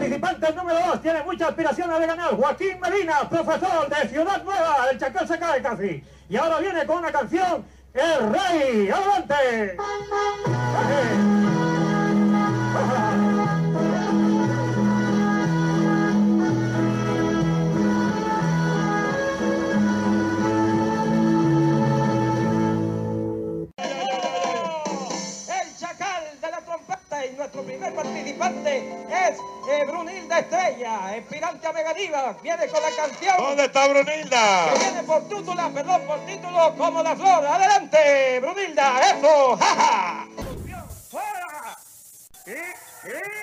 participante número 2 tiene muchas aspiraciones de ganar. Joaquín Medina, profesor de Ciudad Nueva. El chacal se cae casi. Y ahora viene con una canción, El Rey. ¡Adelante! Nuestro primer participante es Brunilda Estrella, aspirante a Mega Diva. Viene con la canción. ¿Dónde está Brunilda? Que viene por título Como la Flor. ¡Adelante, Brunilda! ¡Eso! ¡Ja, ja! ¡Fuera!